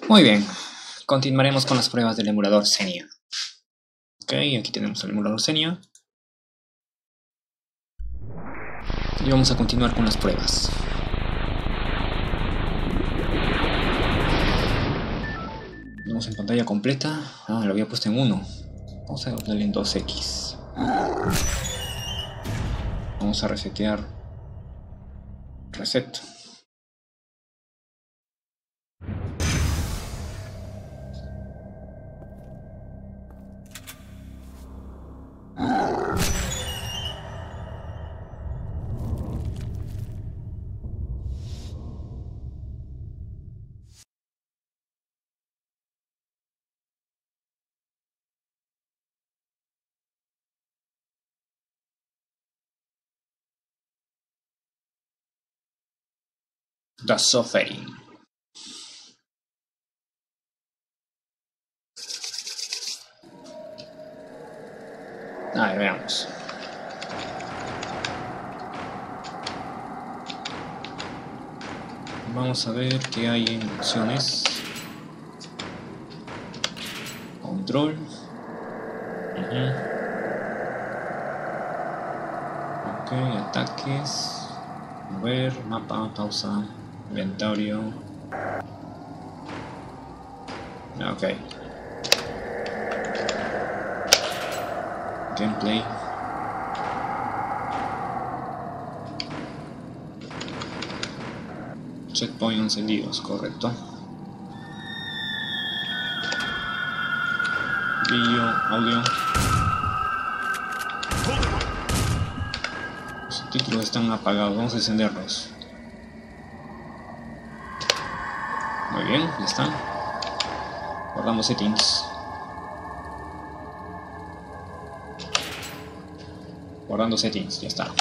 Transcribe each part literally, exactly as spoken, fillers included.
Muy bien, continuaremos con las pruebas del emulador Xenia. Ok, aquí tenemos el emulador Xenia. Y vamos a continuar con las pruebas. Vamos en pantalla completa. Ah, lo había puesto en uno. Vamos a darle en dos equis. Vamos a resetear. Reset. The Suffering. A ver, veamos. Vamos a ver qué hay en opciones. Control. Uh-huh. Ok, ataques. Mover, mapa, pausa, inventario. Ok. Gameplay. Checkpoint encendidos, correcto. Video, audio. Los subtítulos están apagados, vamos a encenderlos. Muy bien, ya están. Guardamos settings. Guardando settings, ya está.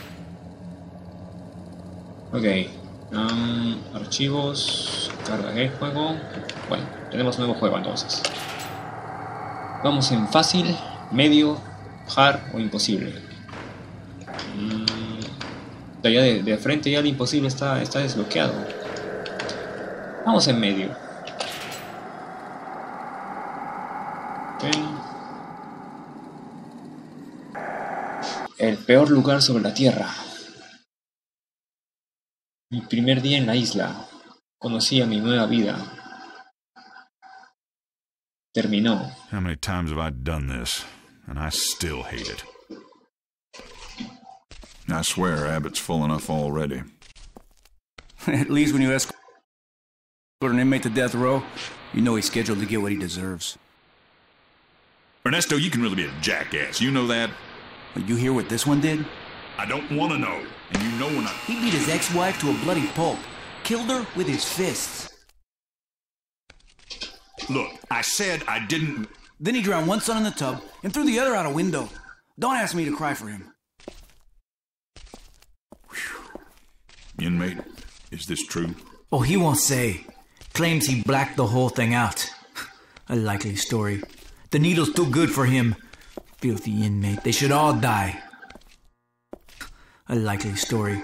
Ok. Um, archivos. Carga de juego. Bueno, tenemos nuevo juego entonces. Vamos en fácil, medio, hard o imposible. Um, ya de, de frente ya el imposible está, está desbloqueado. Vamos en medio. Okay. El peor lugar sobre la Tierra. Mi primer día en la isla. Conocí a mi nueva vida. Terminó. How many times have I done this, and I still hate it? I swear Abbott's full enough already. At least when you escort an inmate to death row, you know he's scheduled to get what he deserves. Ernesto, you can really be a jackass. You know that? But you hear what this one did? I don't want to know. And you know we're not... He beat his ex-wife to a bloody pulp. Killed her with his fists. Look, I said I didn't... Then he drowned one son in the tub and threw the other out a window. Don't ask me to cry for him. Whew. Inmate, is this true? Oh, he won't say. Claims he blacked the whole thing out. A likely story. The needle's too good for him. Filthy inmate. They should all die. A likely story.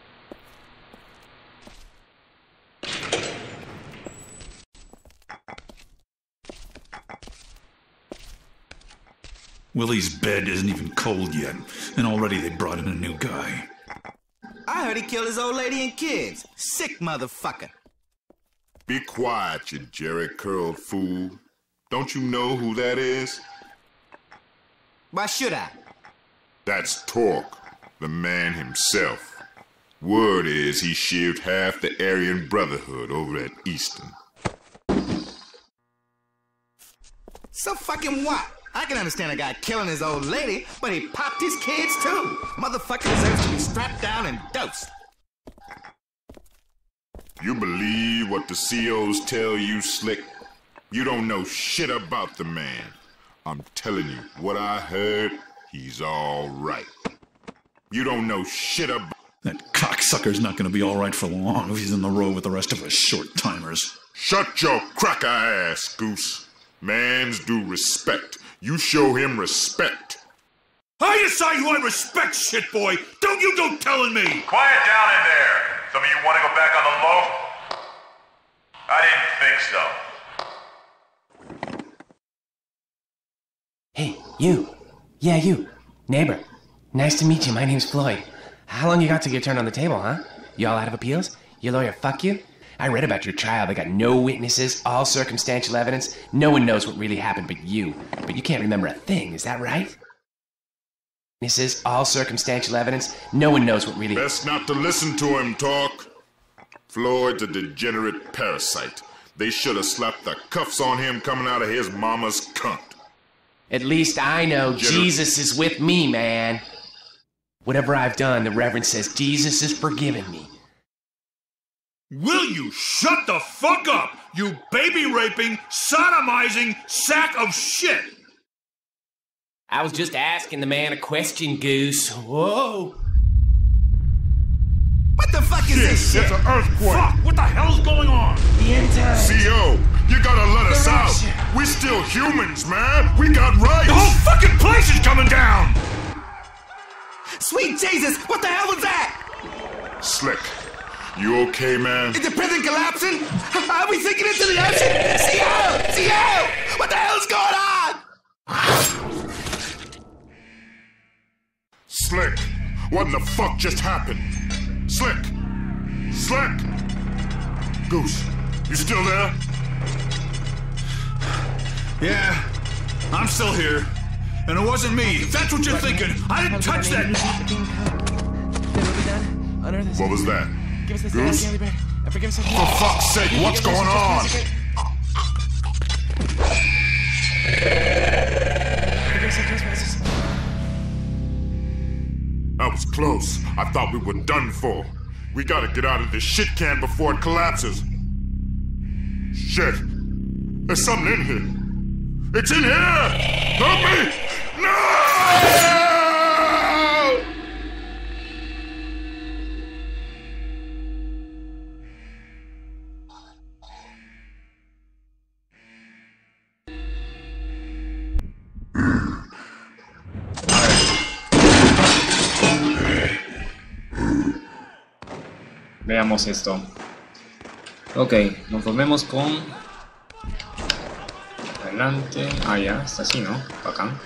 Willie's bed isn't even cold yet, and already they brought in a new guy. I heard he killed his old lady and kids. Sick motherfucker. Be quiet, you jerry-curled fool. Don't you know who that is? Why should I? That's Torque, the man himself. Word is he shaved half the Aryan Brotherhood over at Easton. So fucking what? I can understand a guy killing his old lady, but he popped his kids too. Motherfucker deserves to be strapped down and dosed. You believe what the C Os tell you, Slick? You don't know shit about the man. I'm telling you, what I heard, he's all right. You don't know shit about... That cocksucker's not gonna be all right for long if he's in the row with the rest of us short-timers. Shut your cracker ass, Goose. Mans do respect. You show him respect. I decide who I respect, shit boy! Don't you go telling me! Quiet down in there! Some of you want to go back on the low? I didn't think so. You. Yeah, you. Neighbor. Nice to meet you. My name's Floyd. How long you got to get turned on the table, huh? You all out of appeals? Your lawyer fuck you? I read about your trial. They got no witnesses, all circumstantial evidence. No one knows what really happened but you. But you can't remember a thing, is that right? Witnesses, all circumstantial evidence. No one knows what really... Best not to listen to him talk. Floyd's a degenerate parasite. They should have slapped the cuffs on him coming out of his mama's cunt. At least I know Gener- Jesus is with me, man. Whatever I've done, the Reverend says Jesus is forgiving me. Will you shut the fuck up, you baby-raping, sodomizing sack of shit? I was just asking the man a question, Goose. Whoa. What the fuck is Shit, this shit? it's an earthquake. Fuck, what the hell's going on? The end times. C O, you gotta let us out. Direction. We're still humans, man. We got rights. The whole fucking place is coming down! Sweet Jesus, what the hell was that? Slick, you okay, man? Is the prison collapsing? Are we sinking into the ocean? C O! C O! What the hell's going on? Slick, what in the fuck just happened? Slick! Slick! Goose, you still there? Yeah, I'm still here. And it wasn't me. If that's what you're thinking, I didn't touch that. What was that? Give us Goose? Daily Bread. And forgive us our For fuck's sake, what's going on? Forgive us our trespasses. That was close. I thought we were done for. We gotta get out of this shit can before it collapses. Shit. There's something in here. It's in here! Help me! No! Veamos esto. Ok, nos volvemos con... Adelante. Ah, ya, está así, ¿no? Bacán.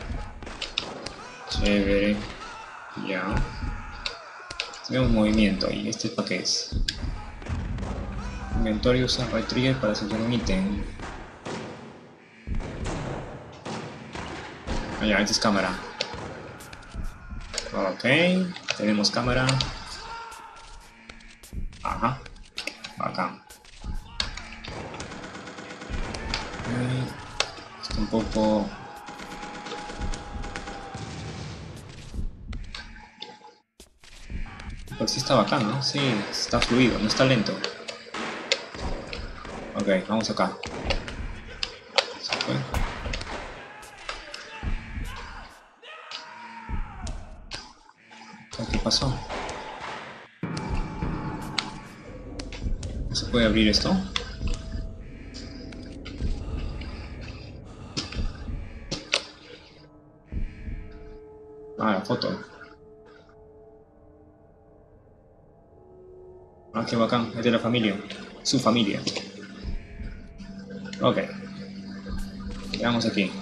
Chévere. Ya. Tenemos un movimiento ahí. ¿Este para qué es? Inventorio usa right trigger para seleccionar un ítem. Ah, ya, esta es cámara. Ok, tenemos cámara. Ajá, bacán. Okay. Está un poco... Pero sí está bacán, ¿no? Sí, está fluido, no está lento. Ok, vamos acá. Se fue. ¿Qué pasó? ¿Se puede abrir esto? Ah, la foto. Ah, qué bacán. Es de la familia. Su familia. Ok. Veamos aquí.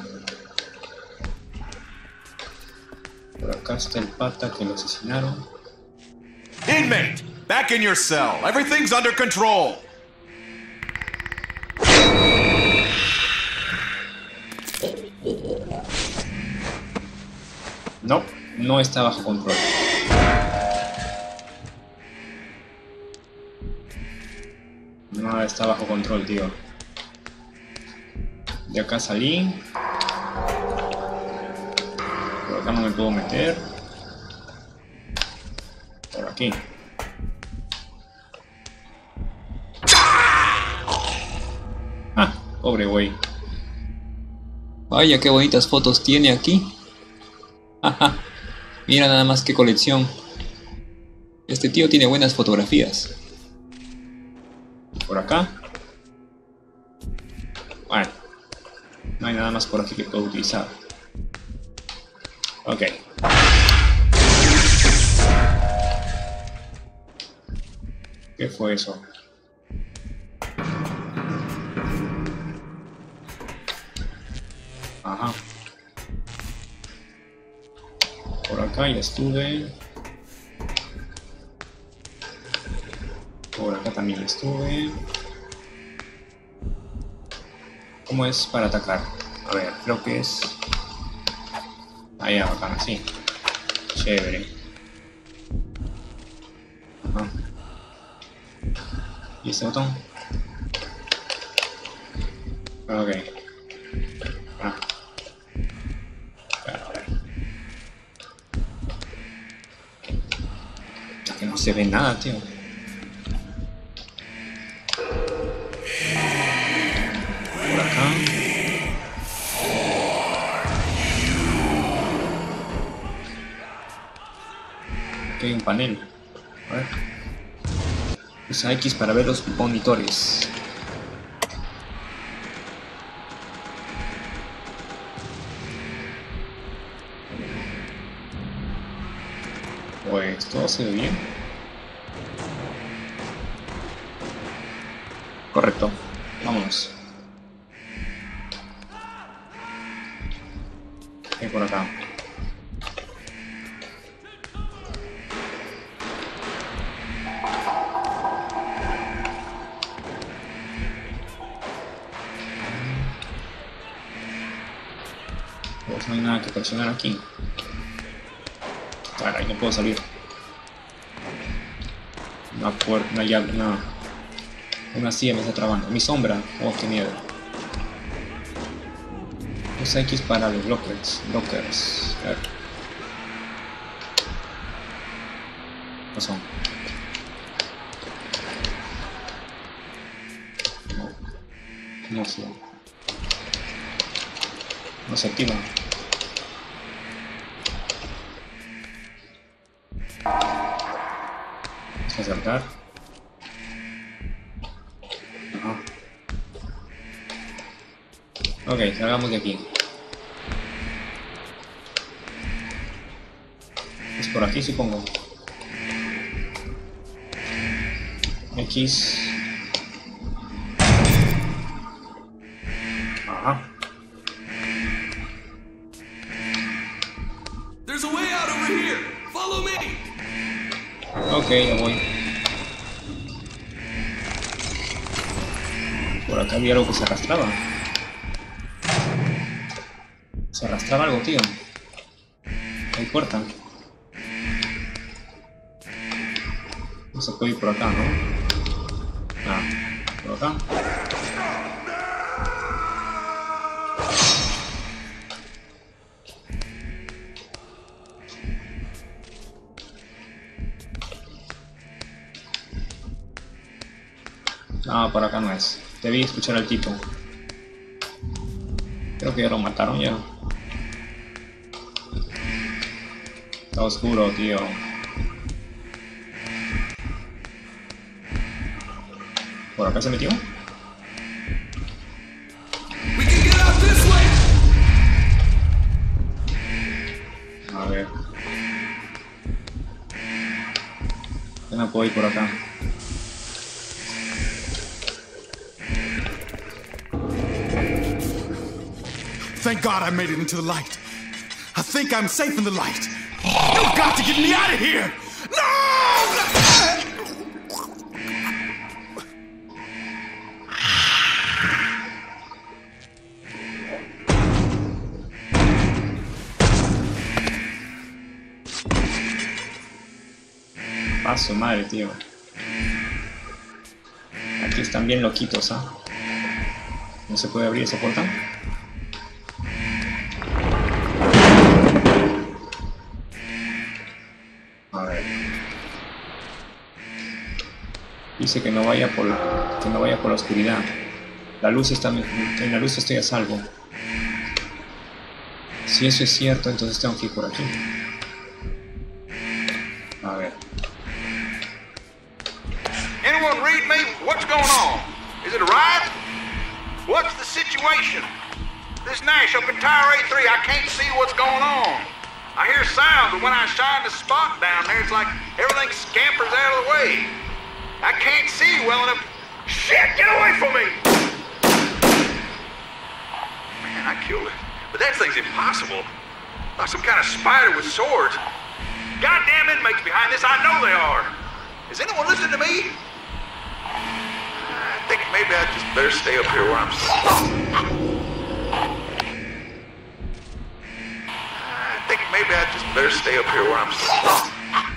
Por acá está el pata que lo asesinaron. Inmate! Back in your cell. Everything's under control. No, no está bajo control. No está bajo control, tío. De acá salí. Por acá no me puedo meter. Por aquí. Ah, pobre güey. Vaya, qué bonitas fotos tiene aquí. Ajá. Mira nada más qué colección. Este tío tiene buenas fotografías. Por acá. Bueno. No hay nada más por aquí que puedo utilizar. Ok. ¿Qué fue eso? Ajá. acá ya estuve. Por acá también estuve. ¿Cómo es para atacar? A ver, creo que es... Ahí, bacán, así. Chévere. Ajá. ¿Y este botón? Ok. Ah. A ver. Es que no se ve nada, tío. Por acá. Aquí hay un panel. A ver. Usa X para ver los monitores. Pues todo se ve bien. Correcto. Vámonos. Y por acá. Pues no hay nada que presionar aquí. Caray, no puedo salir. Una puerta, una llave, una... Una silla me está trabando. Mi sombra. Oh, qué miedo. Usa X para los blockers. Blockers. A ver. ¿Qué son? No. No se... No se activa. Vamos a acercar. Ajá. Ok, salgamos de aquí. Es por aquí, supongo. X. Ajá. There's a way out over here. Follow me. Ok, ya voy. Por acá había algo que se arrastraba. Se arrastraba algo, tío. Hay puerta. No se puede ir por acá, ¿no? Ah, por acá. Ah, por acá no es. Debí escuchar al tipo. Creo que ya lo mataron ya. Está oscuro, tío. ¿Por acá se metió? We can get out this way. A ver. Ya no puedo ir por acá. Thank God I made it into the light. I think I'm safe in the light. You've got to get me out of here! No! Paso, madre, tío. Aquí están bien loquitos, ¿ah? ¿No se puede abrir esa puerta? A ver. Dice que no vaya por la, que no vaya por la oscuridad. La luz está, en la luz estoy a salvo. Si eso es cierto, entonces tengo que ir por aquí. A ver. Anyone read me? What's going on? Is it a riot? What's the situation? This Nash up in Tower A three, I can't see what's going on. I hear sound, but when I shine the spot down there, it's like everything scampers out of the way. I can't see well enough. Shit, get away from me! Man, I killed it. But that thing's impossible. Like some kind of spider with swords. goddamn inmates behind this. I know they are. Is anyone listening to me? I think maybe I just better stay up here where I'm stuck. I think maybe I just better stay up here where I'm stuck.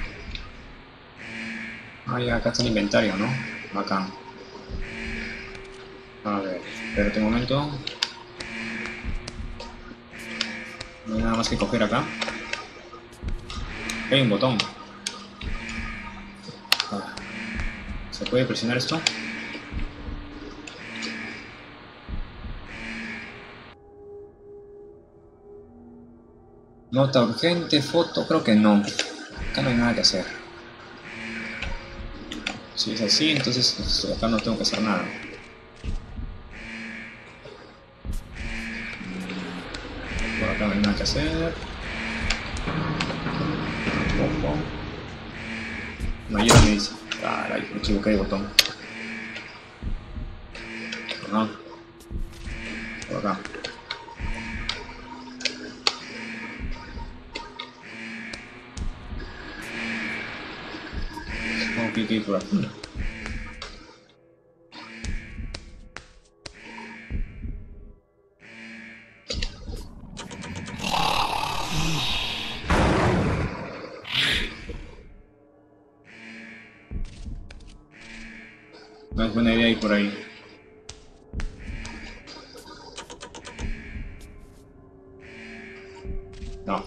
Ah, ya, acá está el inventario, ¿no? Bacán. A ver, espérate un momento. No hay nada más que coger acá. Hay un botón. Ah, ¿se puede presionar esto? Nota urgente, foto, creo que no. Acá no hay nada que hacer. Si es así, entonces pues, acá no tengo que hacer nada. Por acá no hay nada que hacer. Tampoco. No, ya me dice. Caray, me equivoqué de botón. No. Por acá. Supongo que hay que ir por aquí. No es buena idea ir por ahí. No.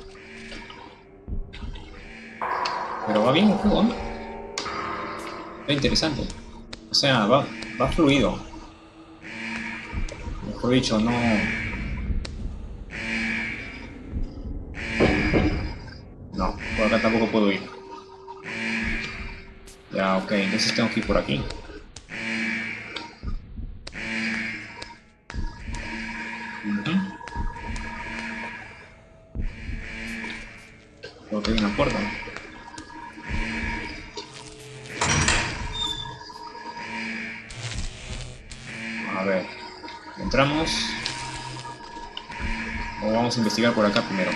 Pero va bien el juego, ¿no? Está interesante. O sea, va, va fluido. Mejor dicho, no... No, por acá tampoco puedo ir. Ya, ok, entonces tengo que ir por aquí. Uh-huh. Creo que hay una puerta. A ver, entramos. O vamos a investigar por acá primero.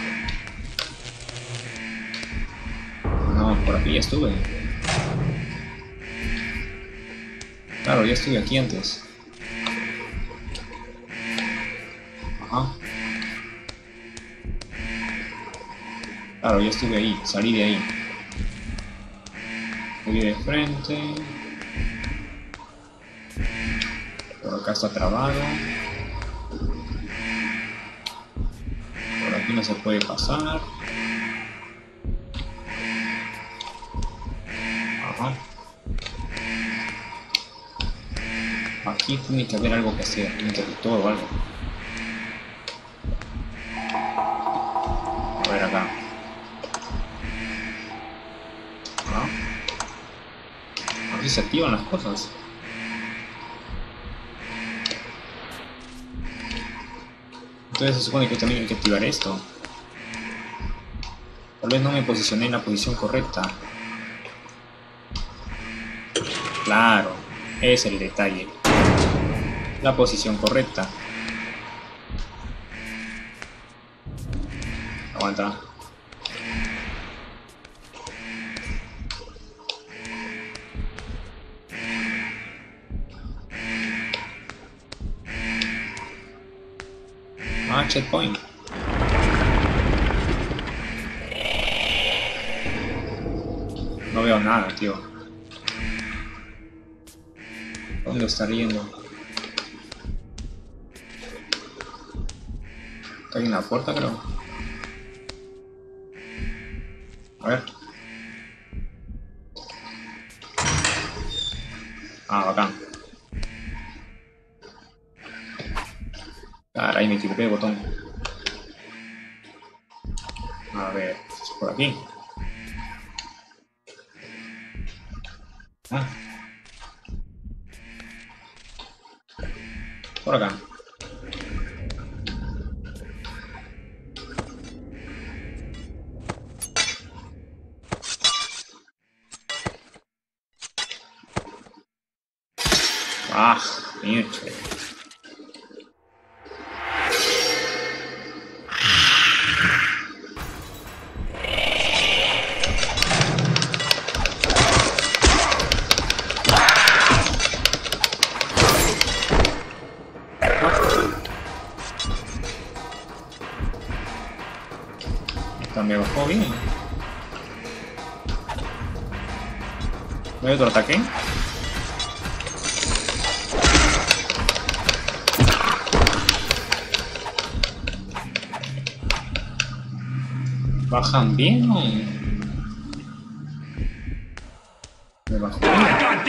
No, por aquí ya estuve. Claro, ya estuve aquí antes. Ajá. Claro, ya estuve ahí, salí de ahí. Fui de frente. Por acá está trabado. Por aquí no se puede pasar. Ajá. Aquí tiene que haber algo que hacer, un interruptor o algo. A ver acá. ¿No? Aquí se activan las cosas. Entonces se supone que también hay que activar esto. Tal vez no me posicioné en la posición correcta. Claro, ese es el detalle. La posición correcta. Aguanta. Ah, checkpoint. No veo nada, tío. ¿Dónde está yendo? Hay una puerta, creo. A ver. Ah, bacán. Caray, me equivoqué de botón. A ver, es por aquí. Ah. Por acá. Ah, mierda. Pero me bajó bien. ¿No hay otro ataque? ¿Bajan bien o...? Me bajó bien.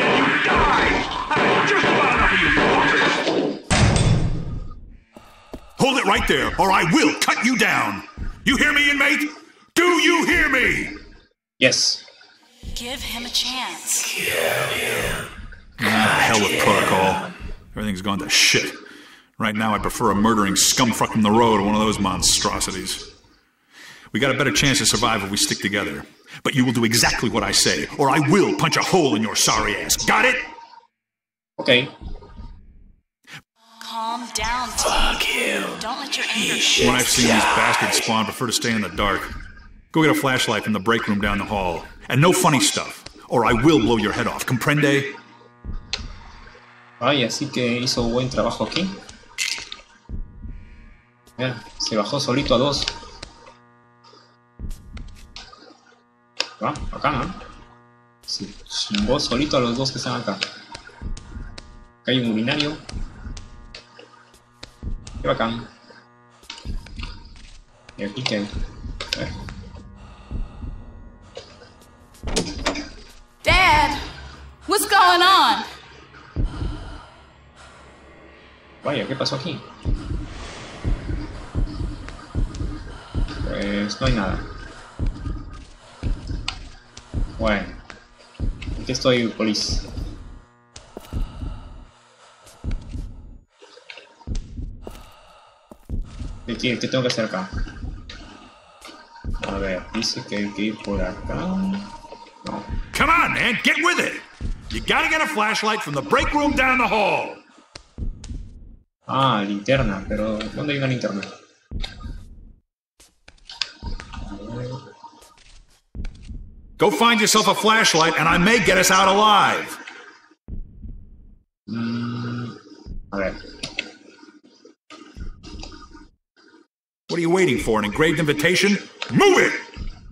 Hold it right there, or I will cut you down. You hear me, inmate? Do you hear me? Yes. Give him a chance. Ah, hell with protocol. Everything's gone to shit. Right now, I prefer a murdering scumfuck from the road to one of those monstrosities. We got a better chance to survive if we stick together. But you will do exactly what I say, or I will punch a hole in your sorry ass. Got it? Okay. Calm down, Fuck you. Don't let your anger... When I've seen these bastards spawn, I prefer to stay in the dark. Go get a flashlight from the break room down the hall. And no funny stuff, or I will blow your head off. Comprende? Ay, así que hizo buen trabajo aquí. Mira, se bajó solito a dos. Va, acá, ¿no? Se chingó solito a los dos que están acá. Acá hay un urinario. Qué bacán. Y aquí que... A ver. Dad, what's going on? Vaya, ¿qué pasó aquí? Pues no hay nada. Bueno, aquí estoy, polis. ¿Qué, qué, ¿Qué tengo que hacer acá? A ver, dice que hay que ir por acá. No. Come on, man, get with it! You gotta get a flashlight from the break room down the hall! Ah, linterna, pero ¿dónde hay una linterna? Go find yourself a flashlight and I may get us out alive! Mm, a ver. What are you waiting for, an engraved invitation? Move it!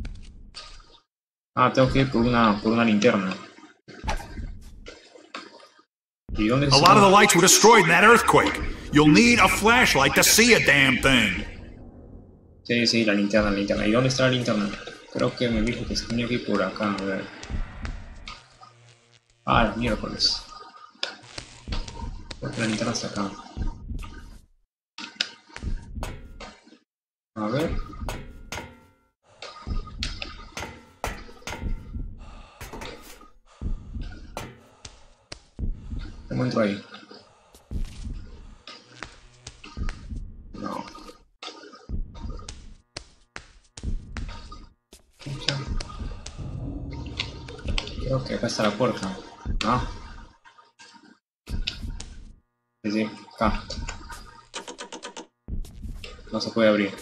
Ah, tengo que ir por una, por una linterna. ¿Y dónde A está? lot of the lights were destroyed in that earthquake. You'll need a flashlight to see a damn thing. Sí, sí, la linterna, la linterna. ¿Y dónde está la linterna? Creo que me dijo que tenía que ir por acá, a ver. Ah, miércoles. Creo que la linterna está acá. A ver. ¿Cómo entro ahí? No. Creo que acá está la puerta. Ah. Sí, sí, acá. No se puede abrir.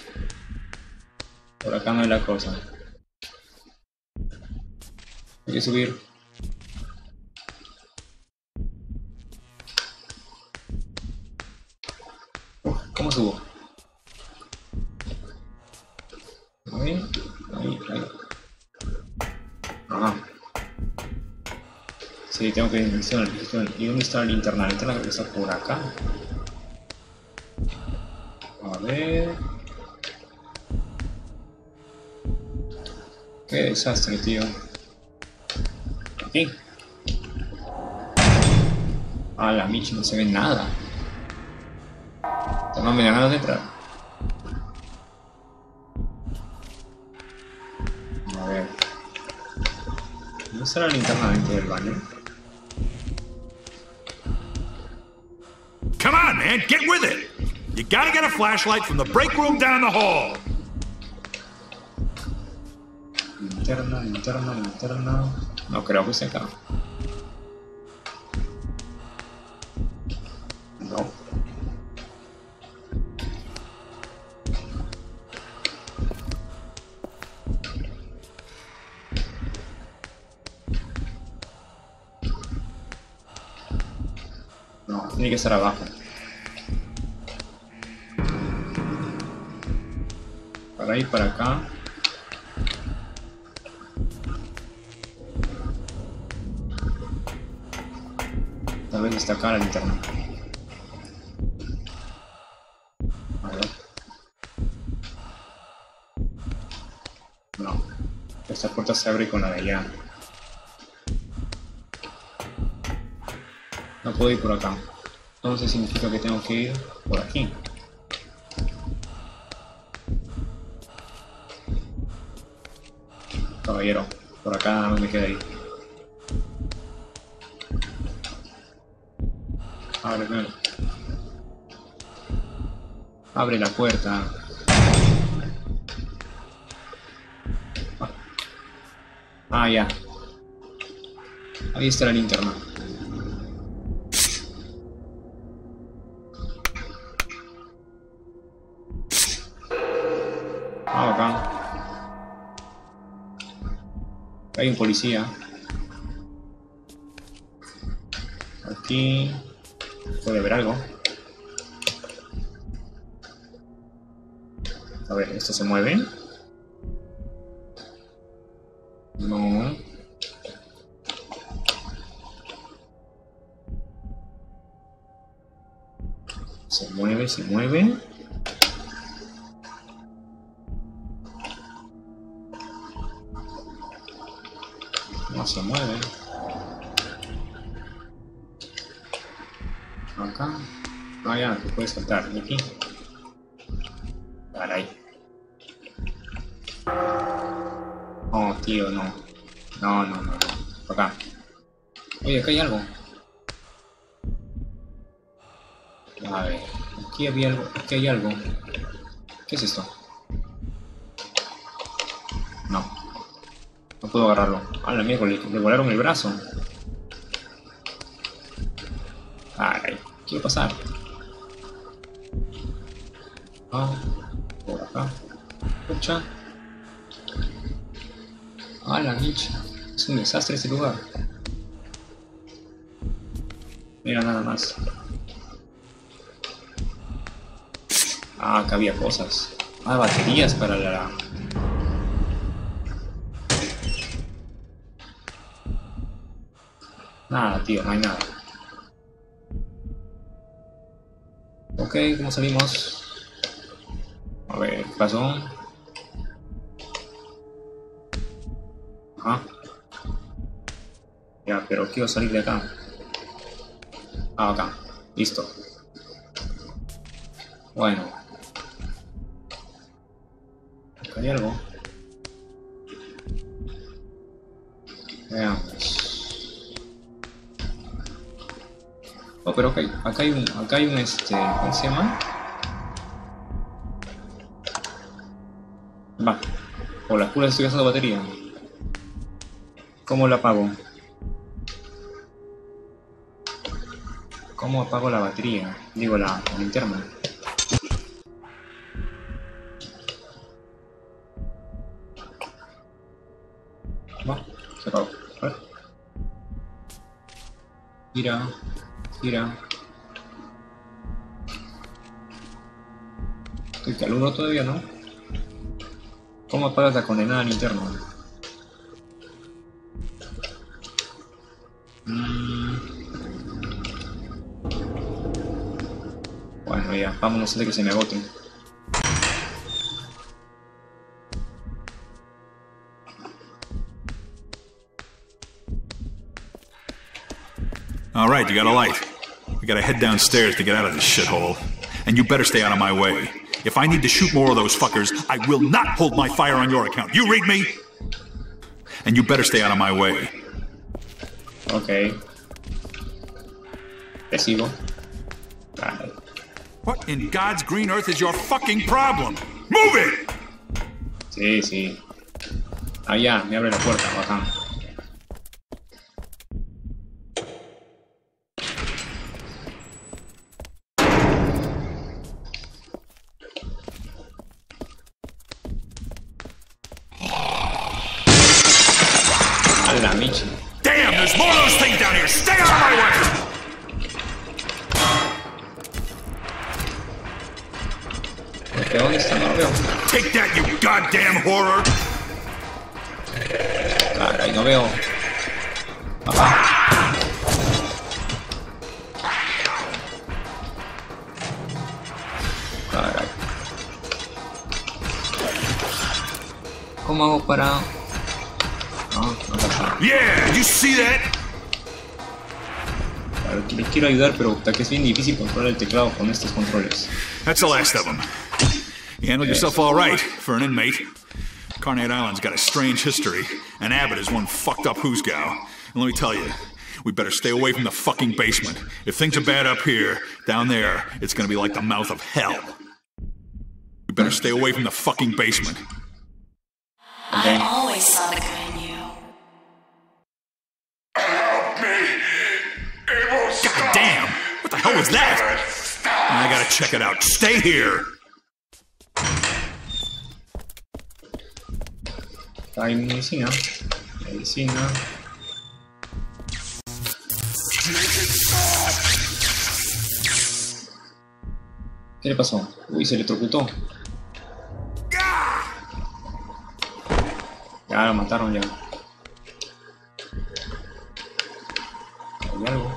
Por acá no hay la cosa. Hay que subir. Uf, ¿cómo subo? Ahí, ahí, ahí. Ajá. Sí, tengo que ir. ¿Y dónde está la linterna? La linterna creo que está por acá. A ver. Qué desastre, tío. Aquí. A la Michi no se ve nada. No me dan ganas de entrar. A ver. ¿Dónde está la linterna dentro del baño? Come on, man, get with it! You gotta get a flashlight from the break room down the hall! Linterna, linterna, linterna... No creo que sea acá. No. No, tiene que estar abajo. Para ir para acá. Tal vez está acá la linterna. A ver. No. Esta puerta se abre con la de allá. No puedo ir por acá. Entonces significa que tengo que ir por aquí. Caballero, por acá nada más me queda ahí. Ábreme. Abre la puerta. Ah, ya. Ahí está la linterna. Ah, acá. Hay un policía. Aquí puede haber algo. A ver, ¿esto se mueve? No. Se mueve, se mueve. No se mueve. Acá. Ah, ya, te puedes saltar. Y aquí. Para ahí. Oh, tío, no. No, no, no, no. Acá. Oye, acá hay algo. A ver. Aquí había algo. Aquí hay algo. ¿Qué es esto? No. No puedo agarrarlo. Ah, la mierda, le, le volaron el brazo. Ay, quiero pasar. Ah, por acá. Escucha. Ah, la micha. Es un desastre este lugar. Mira nada más. Ah, acá había cosas. Ah, baterías para la... Nada, tío, no hay nada. Ok, ¿cómo salimos? A ver, ¿qué pasó? Ajá. Ya, pero quiero salir de acá. Ah, acá. Listo. Bueno. Acá hay algo. Veamos. Oh, pero acá hay, acá hay un, acá hay un, este, ¿cómo se llama? Va. Por las puras estoy gastando batería. ¿Cómo la apago? ¿Cómo apago la batería? Digo, la, la linterna. Va, se apagó. A ver. Gira. Gira. Estoy caluro todavía, ¿no? ¿Cómo apagas la condenada linterna? Mm. Bueno, ya, vámonos antes de que se me agote. All right, you got a light. We gotta head downstairs to get out of this shithole. And you better stay out of my way. If I need to shoot more of those fuckers, I will not hold my fire on your account. You read me? And you better stay out of my way. Okay. Te sigo. Vale. What in God's green earth is your fucking problem? Move it! Sí, sí. Ah, ya, me abre la puerta, baján. La micha. Damn, there's more of those things down here. Stay out of my way. ¿Dónde está? No lo veo. Take that, you goddamn horror. Caray, no veo. Papá. ¿Cómo hago para...? No, no pasa. Yeah, did you see that? Claro, que les quiero ayudar, pero hasta que es bien difícil controlar el teclado con estos controles. That's the last of them. You handled yourself all right for an inmate. Carnate Island's got a strange history, and Abbott is one fucked up hoosgow. And let me tell you, we better stay away from the fucking basement. If things are bad up here, down there, it's gonna be like the mouth of hell. We better stay away from the fucking basement. I always saw the good in you. Help me! It won't stop! God damn! What the hell was that? I gotta check it out. Stay here! Hay medicina. Medicina. ¿Qué le pasó? Uy, se electrocutó. Ya lo mataron ya. Hay algo.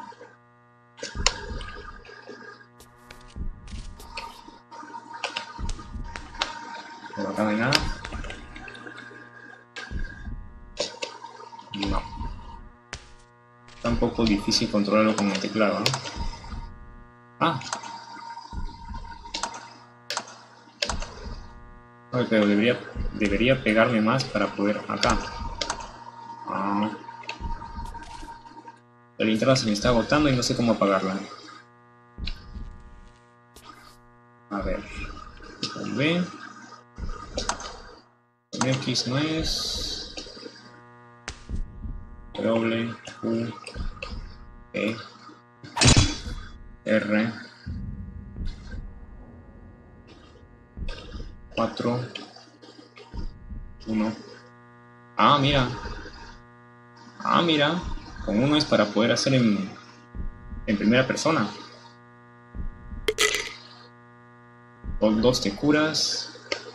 Por acá no hay nada. No. Está un poco difícil controlarlo con el teclado, ¿no? Ah. Ay, pero debería, debería pegarme más para poder... Acá. Ah. La linterna se me está agotando y no sé cómo apagarla. A ver. Con B. Con X no es... W, U, E, R, cuatro, uno. Ah, mira. Ah, mira. Con uno es para poder hacer en, en primera persona. Con dos te curas.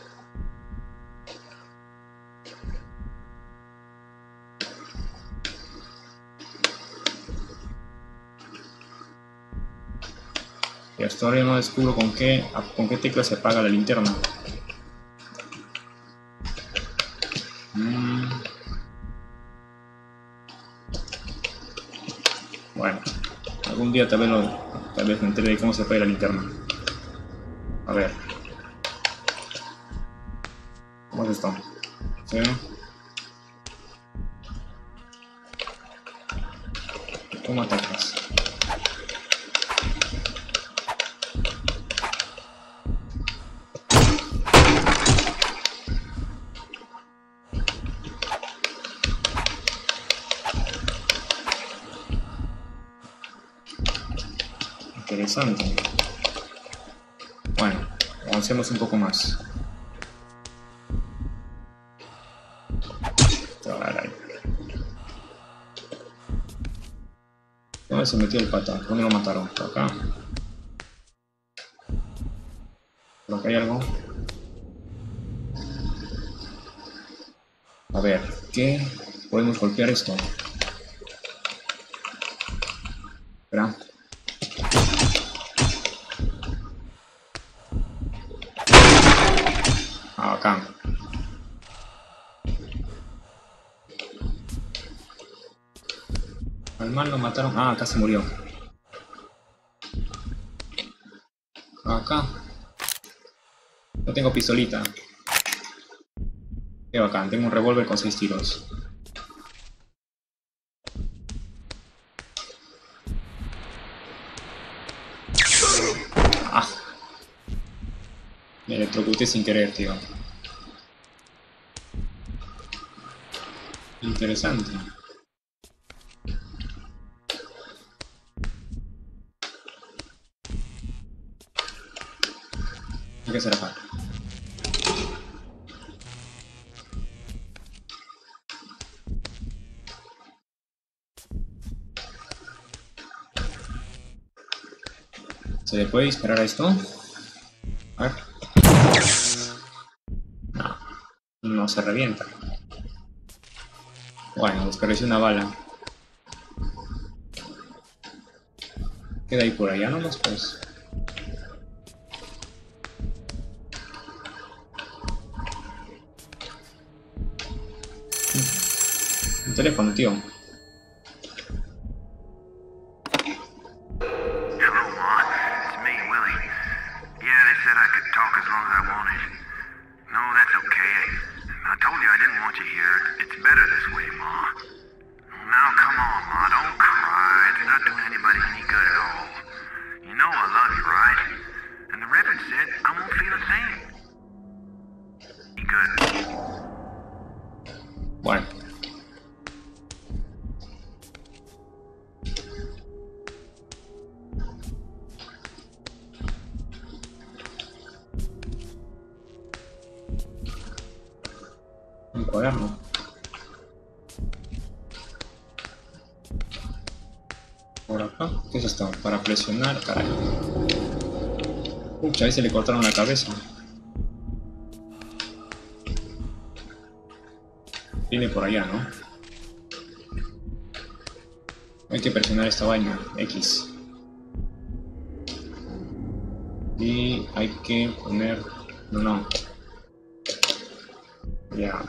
Y hasta ahora no descubro con qué, con qué tecla se apaga la linterna. Mm. Bueno, algún día tal vez, lo, tal vez me entere de cómo se apaga la linterna. A ver. ¿Cómo es esto? ¿Sí? ¿Cómo atacas? Interesante. Bueno, avancemos un poco más. Caray. ¿Dónde se metió el pata? ¿Dónde lo mataron? ¿Por acá? ¿Por acá hay algo? A ver, ¿qué? ¿Podemos golpear esto? Espera. Acá. Al mal lo mataron. Ah, acá se murió. Acá. No tengo pistolita. Qué bacán. Tengo un revólver con seis tiros. Ah. Me electrocuté sin querer, tío. Interesante. Hay que hacer acá. ¿Se le puede disparar a esto? A ver. No. No se revienta. Bueno, desperdició una bala. Queda ahí por allá nomás, pues. teléfono, tío. Hello, Ma. It's me, Willie. Yeah, they said I could talk as long as I wanted. No, that's okay. I told you I didn't want you here. It's better this way, Ma. Now, come on, Ma. Don't cry. It's not doing anybody any good at all. You know I love you, right? And the Reverend said I won't feel the same. Be good. Bueno. Un cuaderno. Por acá. ¿Qué es esto? Para presionar, caray. Pucha, ahí se le cortaron la cabeza. Viene por allá, ¿no? Hay que presionar esta vaina, X. Y hay que poner... No, no. Ya.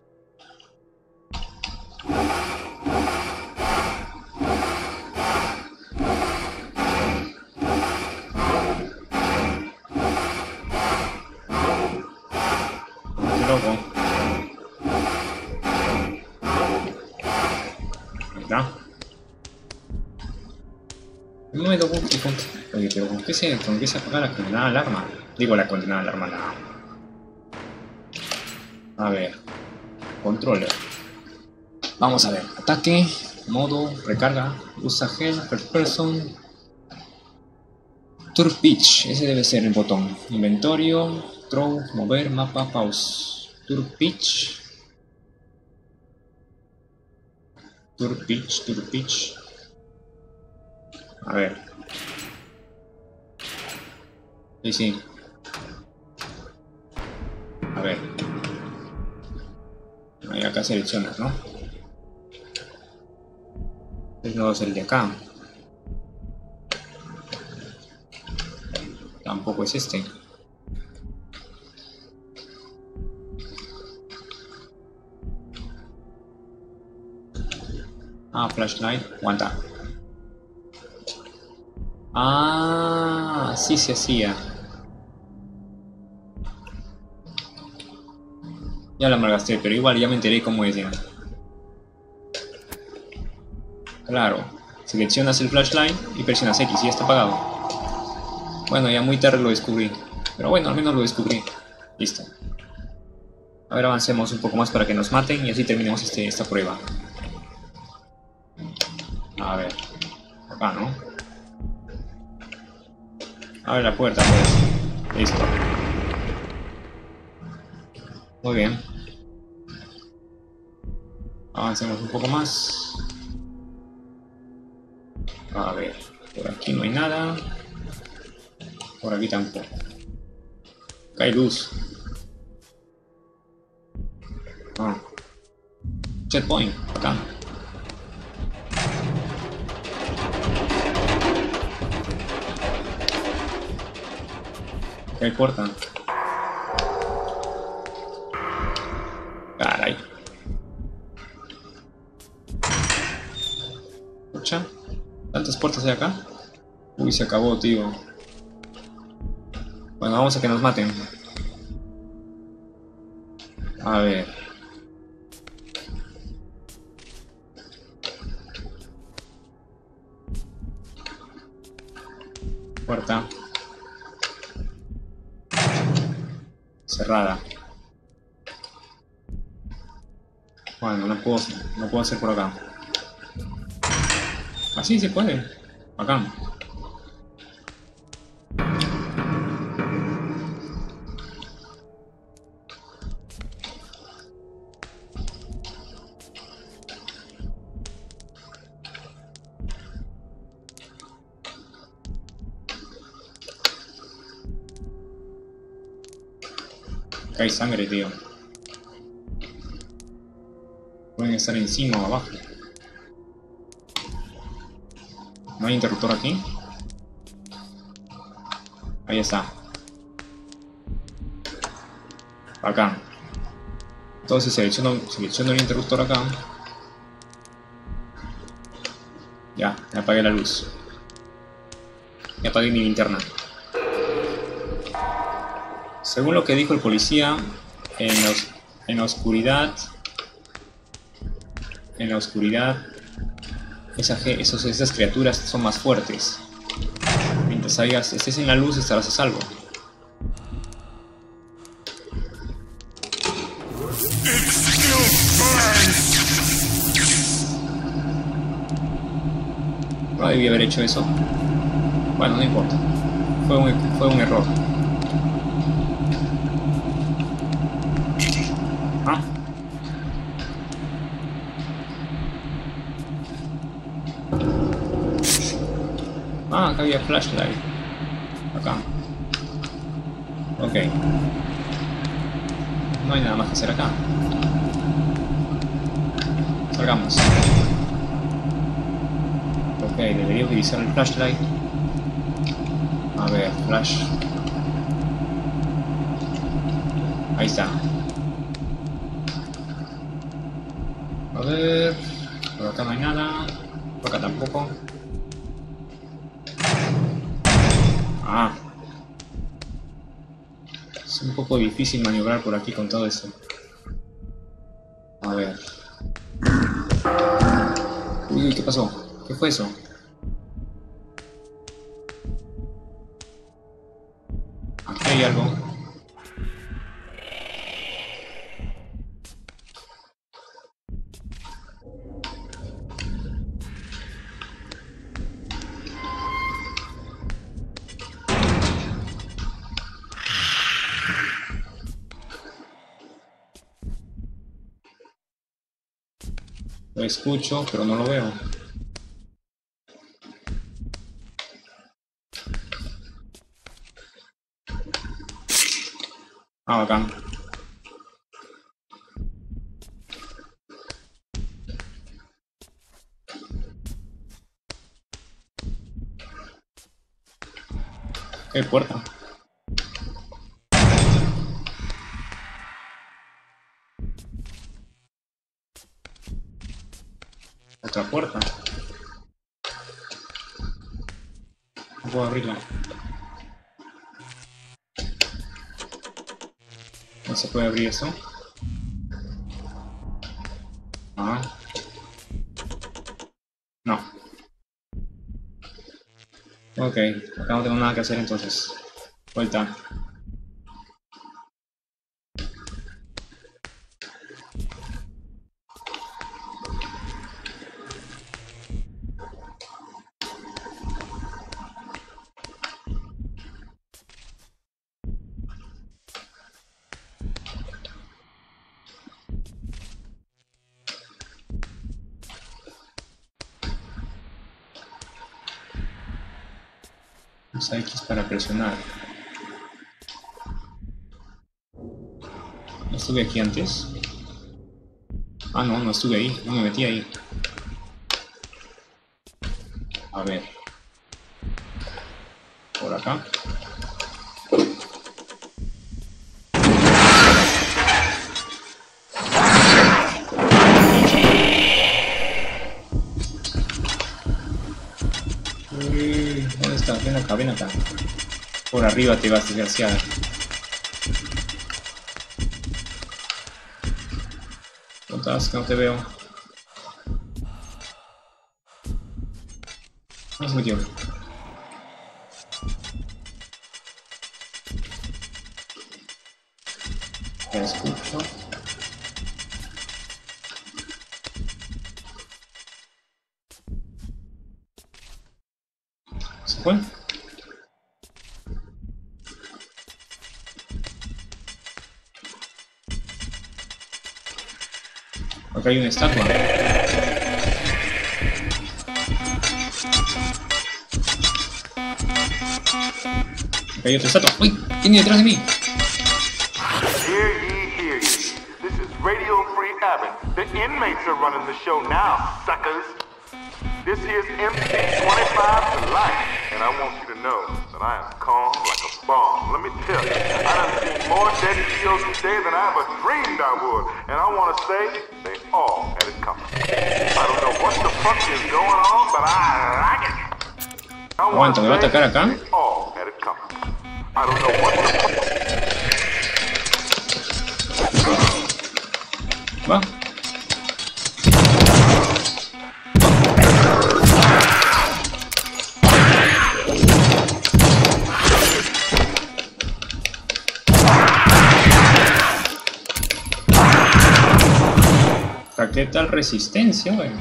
Qué loco. ¿Verdad? Un momento, con, con, oye, pero ¿con qué se, con qué se apaga la condenada alarma? Digo, la condenada alarma, la... A ver, controller. Vamos a ver, ataque, modo, recarga, usa gel, first person, tour pitch, ese debe ser el botón. Inventorio, throw, mover, mapa, pause, tour pitch, tour pitch, tour pitch. A ver. Sí, sí. A ver. Ahí acá seleccionas, ¿no? Este no es el de acá. Tampoco es este. Ah, flashlight. Aguanta. Ah, sí se hacía. Ya la malgasté, pero igual ya me enteré cómo es ya. Claro, seleccionas el flashlight y presionas X y ya está apagado. Bueno, ya muy tarde lo descubrí. Pero bueno, al menos lo descubrí. Listo. A ver, avancemos un poco más para que nos maten y así terminemos este, esta prueba. A ver. Acá, ¿no? Abre la puerta, pues. Listo. Muy bien. Avancemos un poco más. A ver, por aquí no hay nada. Por aquí tampoco. Acá hay luz. Ah. Checkpoint, acá. Acá hay puerta. Caray. Escucha. ¿Tantas puertas hay acá? Uy, se acabó, tío. Bueno, vamos a que nos maten. A ver. Puerta. Cerrada. Bueno, no puedo, no puedo hacer por acá. Así se puede. Acá. Acá hay sangre, tío. Pueden estar encima o abajo. ¿No hay interruptor aquí? Ahí está. Acá. Entonces selecciono, selecciono el interruptor acá. Ya, me apagué la luz. Me apagué mi linterna. Según lo que dijo el policía, en la, en la oscuridad... En la oscuridad... Esa, esos, esas criaturas son más fuertes. Mientras hayas, estés en la luz, estarás a salvo. No debí haber hecho eso. Bueno, no importa. Fue un, fue un error. ¿Ah? Ah, acá había flashlight. Acá. Ok. No hay nada más que hacer acá. Salgamos. Ok, debería utilizar el flashlight. A ver, flash. Ahí está. A ver. Por acá no hay nada. Por acá tampoco. Ah. Es un poco difícil maniobrar por aquí con todo esto. A ver. Uy, ¿qué pasó? ¿Qué fue eso? Aquí hay algo. Lo escucho, pero no lo veo. Ah, bacán. ¿Qué puerta? Otra puerta. No puedo abrirla. No se puede abrir eso. Ah. No. Ok, acá no tengo nada que hacer entonces. Vuelta. Usa X para presionar. ¿No estuve aquí antes? Ah, no, no estuve ahí. No me metí ahí. A ver. Por acá. ¿Dónde estás? Ven acá, ven acá. Por arriba te vas, desgraciada. ¿Dónde estás? Que no te veo. ¿Dónde se metió? Te escucho. ¿Se fue? Acá hay una estatua. Acá hay otra estatua. ¡Uy! ¿Quién viene detrás de mí? Hear ye, hear ye. This is Radio Free Abbott. The inmates are running the show now, suckers. This is M C twenty-five to life, and I want you to know know that I am calm like a bomb. Let me tell you, I done seen more dead C Os today than I ever dreamed I would. And I want to say, they all had it coming. I don't know what the fuck is going on, but I like it. Aguanta, ¿me va a atacar acá? They all had it coming. I don't know what the fuck. Va. ¿Qué tal resistencia? Bueno.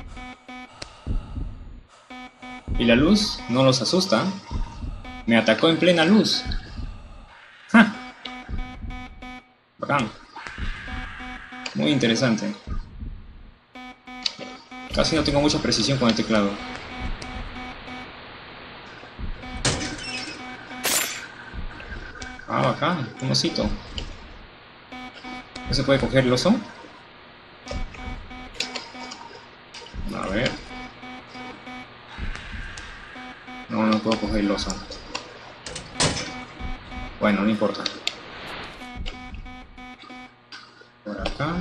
Y la luz no los asusta. Me atacó en plena luz. ¡Ja! Bacán. Muy interesante. Casi no tengo mucha precisión con el teclado. Ah, bacán. Un osito. ¿No se puede coger el oso? A ver. No, no puedo coger el oso. Bueno, no importa. Por acá.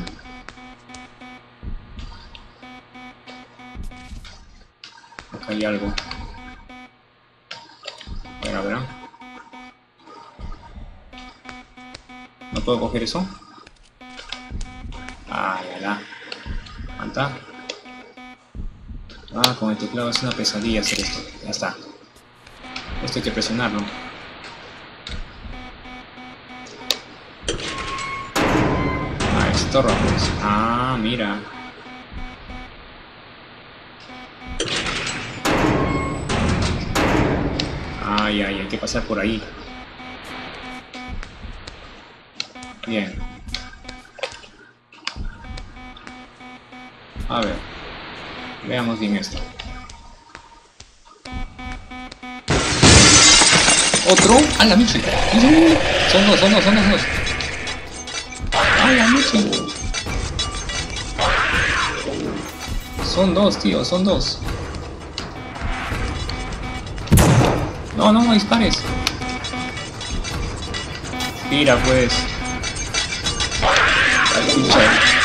Acá hay algo. A ver, a ver. ¿No puedo coger eso? Ah, ya la. ¿Cuánta? Ah, con el teclado es una pesadilla hacer esto. Ya está. Esto hay que presionarlo. Ah, estorba pues. Ah, mira. Ay, ay, hay que pasar por ahí. Bien. A ver. Veamos bien esto. ¿Otro? ¡A la Michi! Son dos, son dos, son dos, son dos. ¡A la Michi! Son dos, tío, son dos. No, no, no dispares. Tira, pues. Al pinche.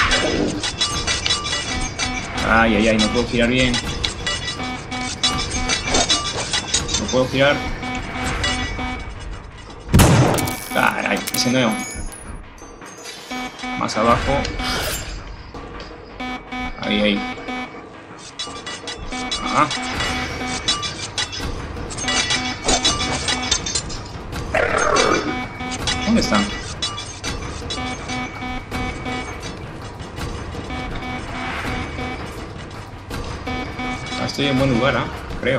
Ay, ay, ay, no puedo girar bien. No puedo girar. Caray, ese nuevo. Más abajo. Ahí, ahí. Ajá. ¿Dónde están? Estoy en buen lugar, ¿eh? Creo.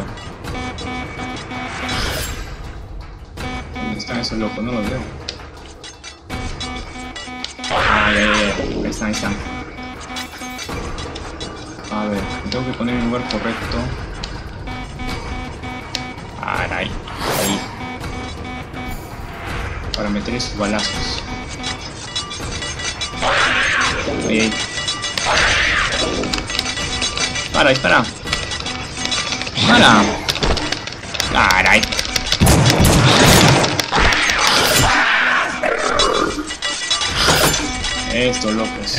¿Dónde están esos locos? No los veo. Ay, ay, ay. Ahí están, ahí están. A ver, me tengo que poner en el lugar correcto. Caray, ahí. Para meter esos balazos. Ahí, ahí. Para, dispara. ¡Para! ¡Caray! Estos locos.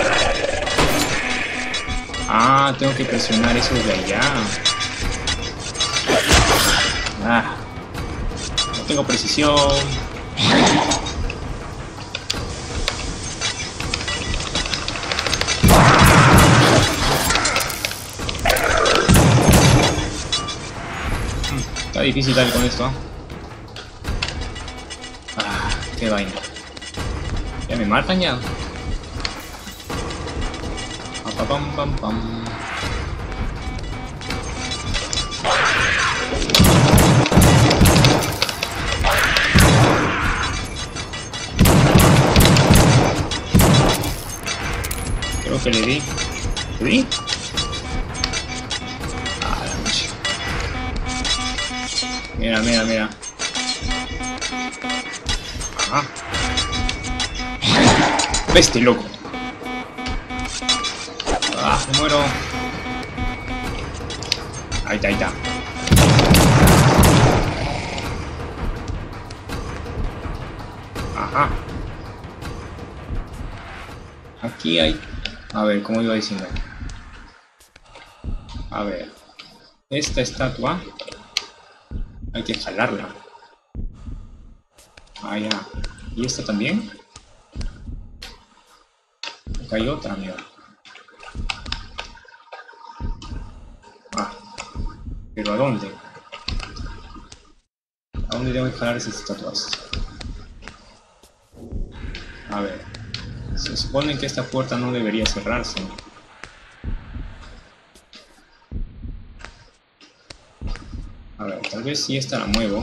Ah, tengo que presionar esos de allá. Ah. No tengo precisión. Está difícil darle con esto. Ah, qué vaina. Ya me matan ya. Pam, pam, pam, pam. Creo que le di. ¿Le di? Ah, la noche. Mira, mira, mira. Ajá. Peste, loco. Ah, me muero. Ahí está, ahí está. Ah. Aquí hay... A ver, como iba diciendo. A ver. Esta estatua hay que jalarla. Ah, ya. ¿Y esta también? Acá hay otra, mira. Ah. ¿Pero a dónde? ¿A dónde tengo que jalar esas estatuas? A ver. Se supone que esta puerta no debería cerrarse. A ver, tal vez si esta la muevo.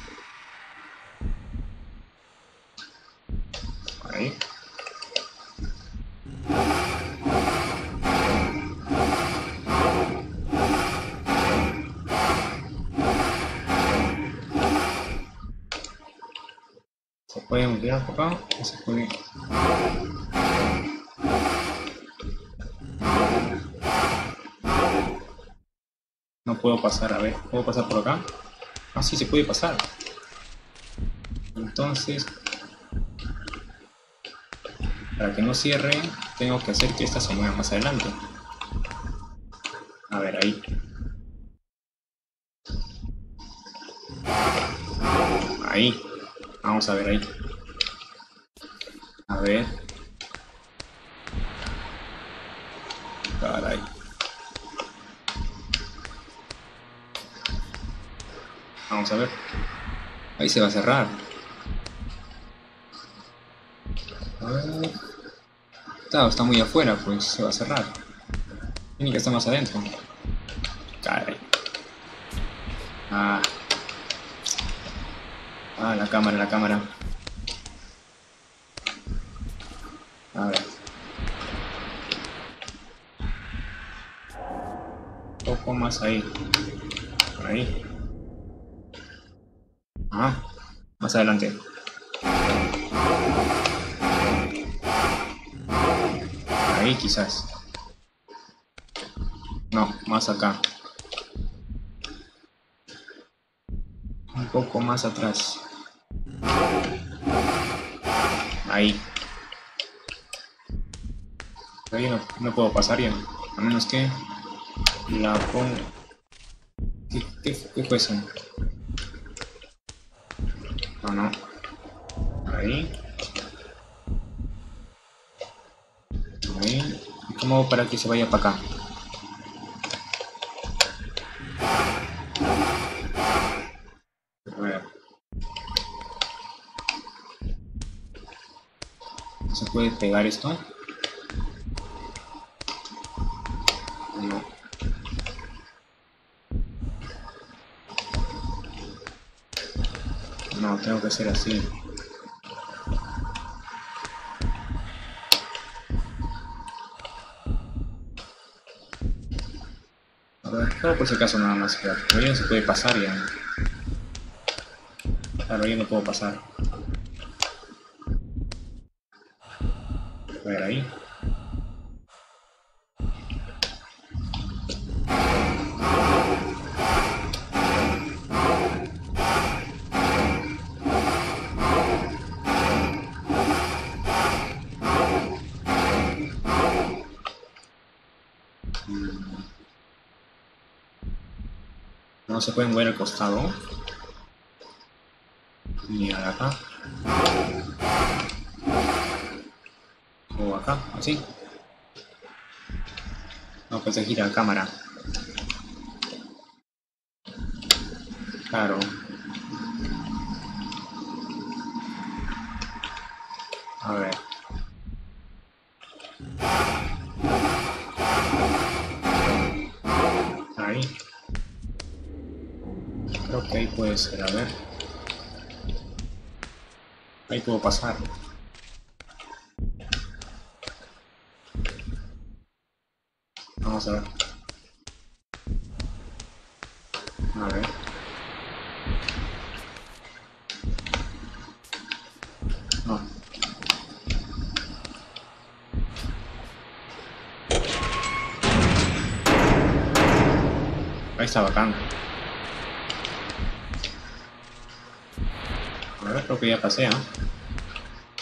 Ahí. Se puede mover por acá o se puede... No puedo pasar, a ver, ¿puedo pasar por acá? Ah, sí, se puede pasar. Entonces, para que no cierre, tengo que hacer que esta se mueva más adelante. A ver, ahí. Ahí. Vamos a ver ahí. A ver. Caray. Vamos a ver. Ahí se va a cerrar. A ver. Está, está muy afuera, pues se va a cerrar. Tiene que estar más adentro. Caray. Ah. Ah, la cámara, la cámara. A ver. Un poco más ahí. Ahí. Ah, más adelante. Ahí quizás. No, más acá. Un poco más atrás. Ahí. Ahí no, no puedo pasar ya. A menos que la pongo. ¿Qué, qué, qué fue eso? No, no. Ahí. Ahí. ¿Y cómo hago para que se vaya para acá? A ver. ¿Se puede pegar esto? No. No, tengo que hacer así. A ver, solo por si acaso nada más, claro. Pero ya no se puede pasar ya. Claro, yo no puedo pasar. A ver, ahí. No se pueden mover al costado. Ni acá. O acá, así. No, pues se gira la cámara. Claro. A ver. Ahí. Creo que ahí puede ser, a ver. Ahí puedo pasar. Vamos a ver. A ver. No. Ahí está bacán. A ver, creo que ya pasé, ¿eh?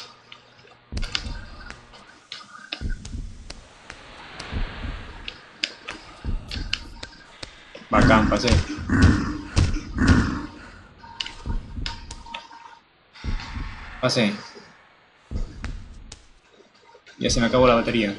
bacán, pasé. Pasé. Ya se me acabó la batería.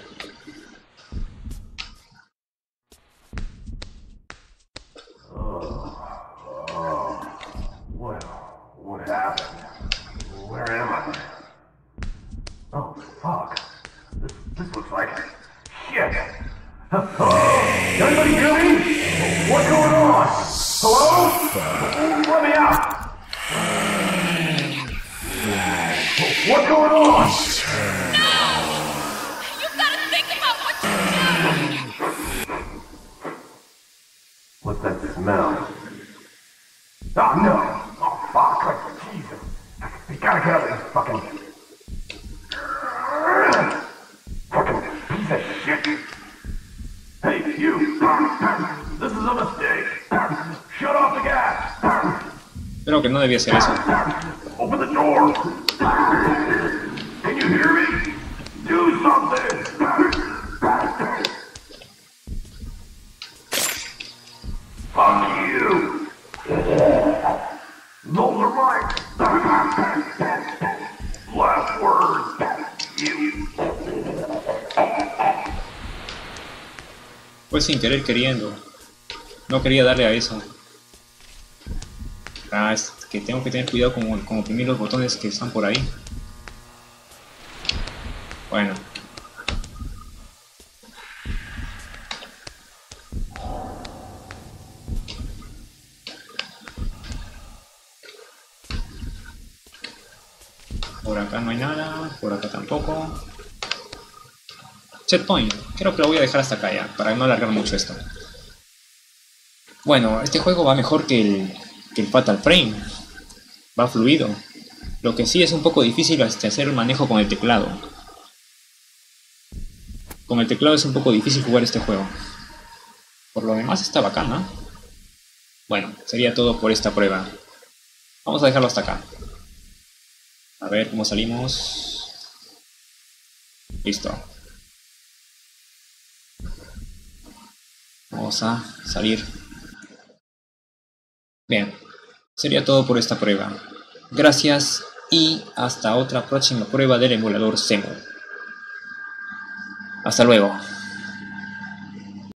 Anybody hear me? What's going on? Hello? Let me out! What's going on? You've got to think about what you're doing! What's that smell? Oh no! Oh fuck! Jesus! You gotta get out of this fucking... Fucking piece of shit! Hey, you! This is a mistake! Shut off the gas! Creo que no debía hacer eso. Open the door! Can you hear me? Do something! Fuck you! Those are my last words! You! Fue sin querer queriendo. No quería darle a eso. Ah, es que tengo que tener cuidado con, con oprimir los botones que están por ahí. Bueno. Por acá no hay nada, por acá tampoco. Checkpoint, creo que lo voy a dejar hasta acá ya, para no alargar mucho esto. Bueno, este juego va mejor que el, que el Fatal Frame. Va fluido. Lo que sí es un poco difícil es hacer el manejo con el teclado. Con el teclado es un poco difícil jugar este juego. Por lo demás está bacana. Bueno, sería todo por esta prueba. Vamos a dejarlo hasta acá. A ver cómo salimos. Listo. Vamos a salir. Bien, sería todo por esta prueba. Gracias y hasta otra próxima prueba del emulador Semu. Hasta luego.